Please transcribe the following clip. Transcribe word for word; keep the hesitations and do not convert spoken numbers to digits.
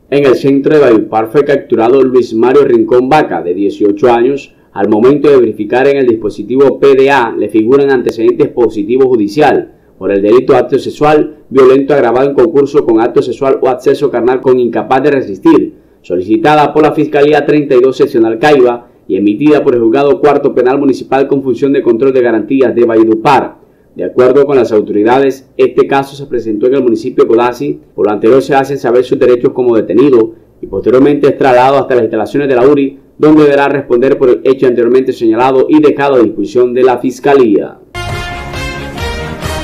En el centro de Valledupar fue capturado Luis Mario Rincón Vaca, de dieciocho años. Al momento de verificar en el dispositivo P D A le figuran antecedentes positivos judicial por el delito de acto sexual violento agravado en concurso con acto sexual o acceso carnal con incapaz de resistir, solicitada por la Fiscalía treinta y dos Seccional Caiba y emitida por el Juzgado Cuarto Penal Municipal con función de control de garantías de Valledupar. De acuerdo con las autoridades, este caso se presentó en el municipio de Codazzi. Por lo anterior se hacen saber sus derechos como detenido y posteriormente es trasladado hasta las instalaciones de la U R I, donde deberá responder por el hecho anteriormente señalado y dejado a disposición de la Fiscalía.